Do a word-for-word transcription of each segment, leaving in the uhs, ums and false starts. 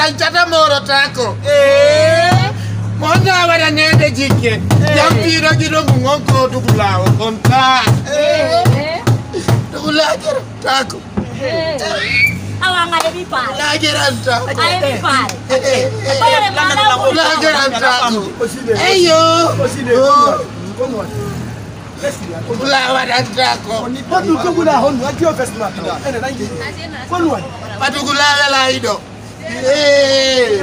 Sanchata moro tako. Eh. Monda wada nende jike. Yampiro gido mungongo tukulawo konta. Eh. Tukulawo tako. Eh. Awanga ebi pare. Lageranta. Ebi pare. Eh. Pare mana. Lageranta. Eyo. Tukulawo wada tako. Patu kubula honu atio festival. Ene nangi. Konwa. Patu kulawo la ido. Eh.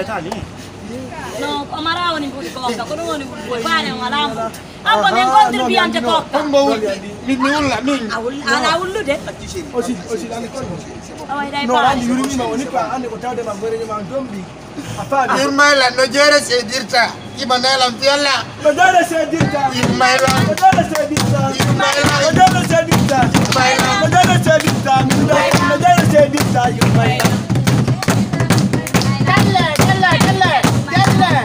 No, amara oni budi koka, kono oni budi pare ngalambo. Apa men kontri biante koka. Kombo mi mi ulla mi. Ala ullu de. Osi osi ani konwa. Awai dai No, pare. andi yuri ma oni pa ande ko tawde ma ngore ma dombi. Afani. Irmaila no jere se dirta. Imanela mpiala. Badala se dirta. Irmaila. Badala se dirta. Irmaila. Badala se dirta. Irmaila. Badala se dirta. Badala se dirta. Irmaila. Dale, dale, dale. Dale.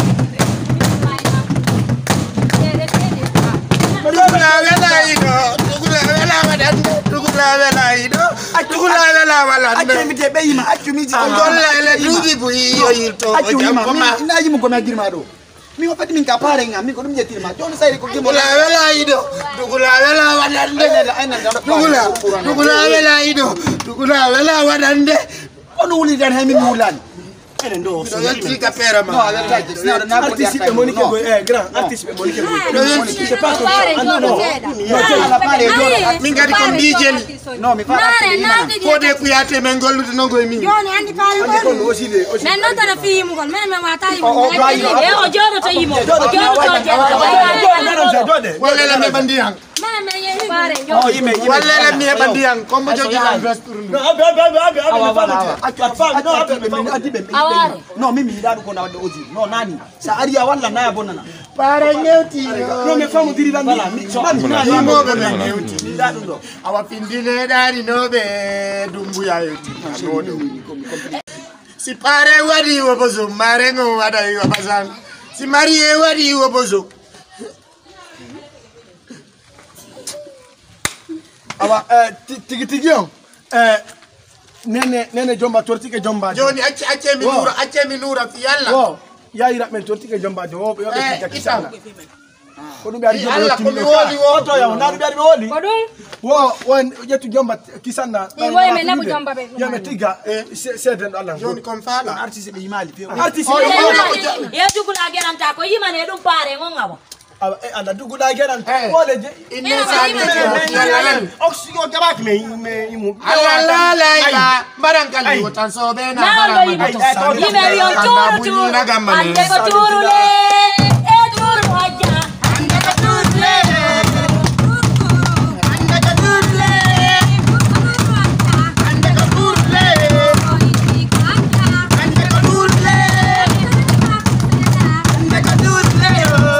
Tukula wela ido. Tukula wela wadande. Tukula wela ido. Tukula wela walande. Ake mi de beyima, ake mi di. Ngolla ele dugi bu iyo yito. Ake mi ma. Na yimu ko ma girma do. Mi wafati min ka pare nga mi ko dum jetir ma. Don sai ko gimo. Tukula wela ido. Tukula wela wadande. Tukula. Tukula wela ido. Tukula wela wadande. Ono wuli dan hemi mulan. Ene ndo. So yati ka pera ma. No, artiste na artiste be Monique go eh grand artiste be Monique go. C'est pas comme ça. Non non. Non, la pare do. Mingati ko dijeli. No, mi fara artiste. Kode kuyate men gollude no go mi. Joni andi pare Andi ko. ko osi de. Men non tara fi mu gon, men me watali mu. Oh, oh, E o jodo to yimo. Jodo to jodo. Wala la me bandiang. Men me ye pare. Oh, yime yime. Wala la me bandiang kombo jogi investor. No, abe abe abe abe. Atu no abe adi be. No, mimi ndadu ko na wade oji. No nani. Sa aria wala na ya bonana. Pare ngeuti. No me famu diri dan bala. Mi so mani na Ni mo be ngeuti. ngeuti. Ndadu ndo. Awa pindile dari no be dumbu ya yuti. No do. Si pare wadi wo bozo mare ngo wada yo bazang. Si marie wadi wo bozo. Awa eh tigi tigi on. Eh nene nene jomba tortike jomba. Joni acce acce mi nura acce mi nura fi yalla. Wo ya ira men tortike jomba jo wo yo be takisana. Ko dum biari Yalla ko mi jomba. woli wo To ya na biari woli. Ko dum. Wo won yetu jomba kisana. Ni woy me nabu jomba be. Ya me tiga se den Allah. Joni kon fala. Artiste be imali. Artiste Ye dugula geranta ko yimane dum pare ngongawo. ala dugu da geran wole je inne sa ni oxygen gabak me me imu ala la la ila barankali wotan so be na Nalo yime yime yon turu turu ande ko turu le e turu aja ande ko turu le ande ko turu le ande ko turu le ande ko turu le ande ko turu le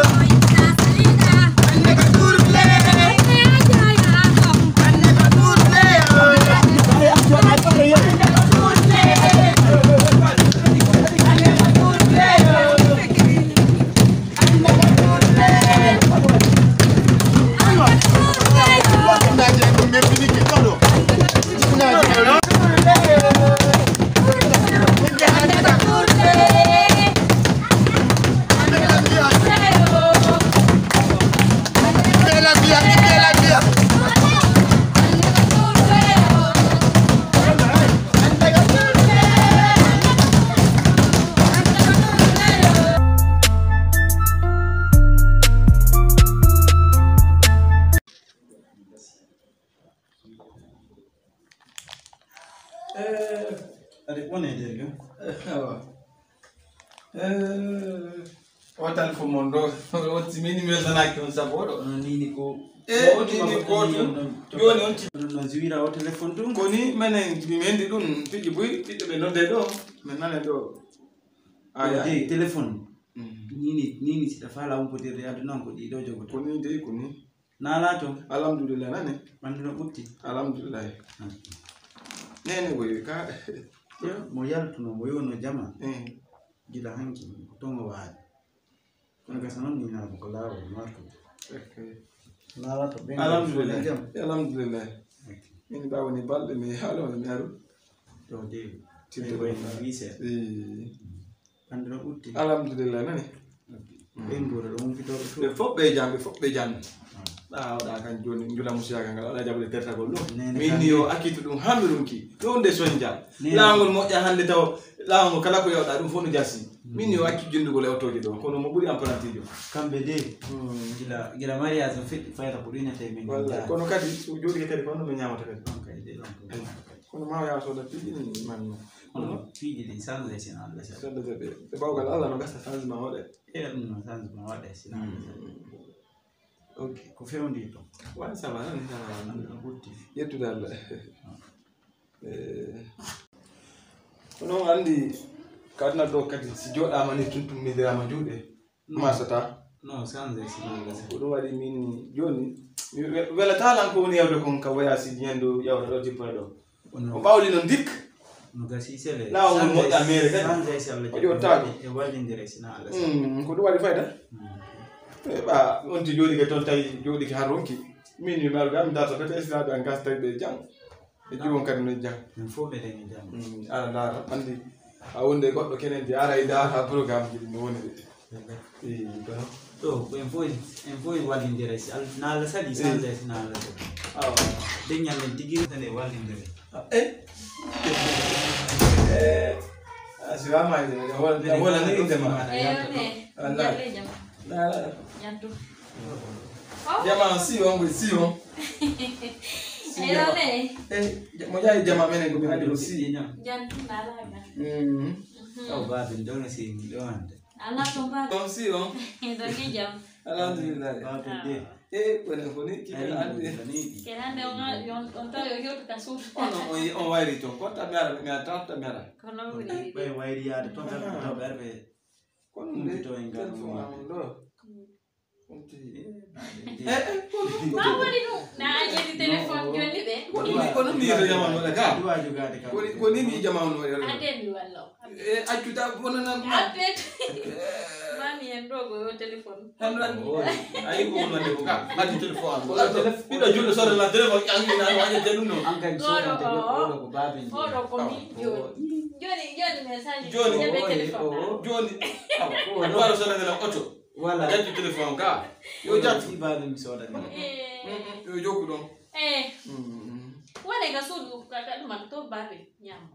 Hotel for Mondo, what's minimal than I can support? Ninico, Nozira or telephone to Goni, men be made the room, Pity Boy, Pity no de door, Menana door. I telephone. Nini, Nini, the file put it there, no good, you don't go to the Kuni. Nalato, Alhamdulillah, Mandra Alhamdulillah. Anyway, Moyal to no no jama. Gila hangi kutonga wadi. Kuna kasana ni na bukolao watu. Okay. Nala to benga. Alhamdulillah. Alhamdulillah. Mimi bawo ni balde ni halo ni haru. To de. Tinte ko en vise. Eh. Andro utti. Alhamdulillah nani. En goro do fito be fobbe jambe fobbe jambe. Da da kan joni njula musiya kan ala jabule terta gol do. Min yo akitu dum hamirunki. Do nde sonja. Laangol moƴƴa hande taw laangol kala ko yawda dum fonu jassi. Min yo akki jundugo lewtoje do kono mo buri empruntijo. Kambe de. Gila gila Maria zo fit fayta ko dina tay min. Wallahi kono kadi jodi kadi kono me nyamata kadi. Kono ma ya so da pidi ni man. Kono pidi di sanze sina Allah sa. Sanze be. Be bawgal Allah no gasta sanze ma wode. E no sanze ma wode sina. Ok, ko fewndi to. Wa ça va, on est en route. Yettu dal. Eh. Kono andi kadna do kadi si joda mani tuntum midirama juude. Masata. No, sanze sina Allah sa. Ko wadi min joni wela talan ko woni yawde kon ka waya si nyendo yawde do tipo do. O bawli non dik. No gasi sele. La o mo da mere kadi. Sanze si Allah. O tago. E wallindire sina Allah sa. Mm, ko do wadi fayda. Ba on ti jodi ke ton tay jodi ke haronki min ni mal gam data pete esna do ngas tay be jang e jiwon kadi no jang fo be den jang ala dara andi a wonde goddo kenen di ara ida ha programme ji no woni de e to en fo en fo walindire si al na la sali sanze na la ah den nyal digi tane walindire eh eh asirama ide wala wala ni inde ma eh Allah la la Jantu. Jamaa si wangu si wangu. Era ne. Eh, moja jamaa mene ngumi hadi si nyama. Jantu nalaga. Mm. Au babi ndona si ndonde. Ala tomba. Don si wangu. Ndoki jam. Alhamdulillah. Babi. Eh, bwana koni kila andi. Kelande onga yon onto yo yo tasu. Ono on wairi to kota mera mera tata mera. Kono wuri. Bai wairi ya to ta to berbe. Kono ndito inga ndo. Ma wari no na aje di telephone joni be. Kono mi ro jama no ka. Duwa juga de ka. Koni mi jama no ya. Ade mi wallo. Eh ajuta bona na. Ade. Mami endogo yo telephone. Handran. Ai ko na de ka. Adi telephone. Pida julo sore na telephone angi na waje teluno. Angan so na de ko babi. Oro ko mi joni. Joni joni message. Joni be telephone. Joni. Ah, duwa sore na oto. Wala jati telephone ka yo jati ba ni so da ni eh yo joku don eh mm wala ga sudu ka ka man to ba be nyam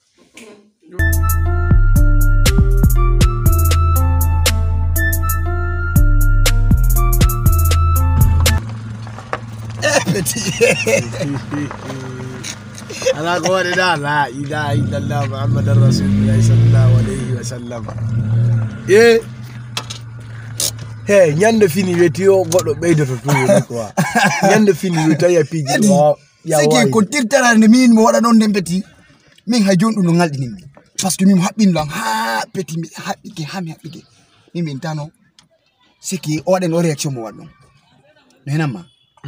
eh petit ana ko wala da la ilaha illallah muhammadar rasulullah sallallahu alaihi wasallam eh hey nyande fini wetio goddo beydoto tuwo quoi nyande fini wetio ya piji ya siki ko tirtara ne min mo wada non dembeti min ha jondu no ngaldini mi parce que min habbin lan ha peti mi habbike ha mi habbike min min tano siki o waden o reaction mo wadon no henama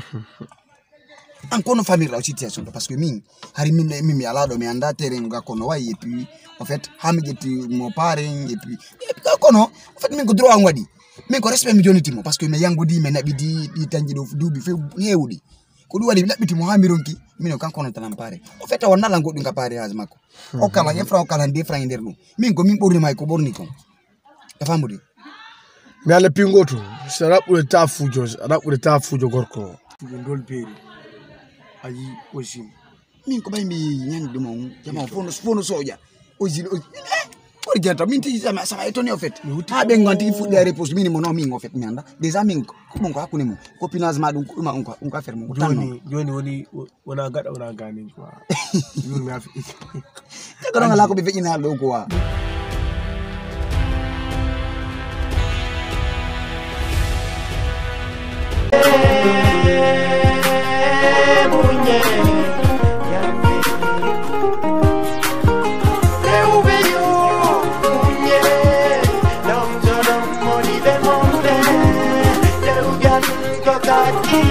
an kono famille la situation parce que min hari min min mi ala do mi anda tere nga kono way et puis en fait ha mi jeti mo parent et puis kono en fait min ko droit ngadi min ko respect mi joniti mo parce que me yangudi me nabidi di tanji do dubi fe hewudi ko du wadi labiti mo hamironki min ko kanko non tan pare o fait wonna la goddu nga pare has makko o kala ye fra o kala de fra nder no min ko min borni may ko borni ko da famudi mi ala pingoto sarabu de tafujo sarabu de tafujo gorko ndol peri ayi osim min ko bay mi nyande mo jama fono fono soja ojil pour genta min ti sama sama etoni en fait ha be nganti fu de réponse minimum non min en fait mi anda déjà min ko mon ko hakune mo copinage ma dum ko ma on ko on ko faire mo joni joni woni wona gada wona gani quoi yul mi afi ko ngala ko be feñina do quoi Got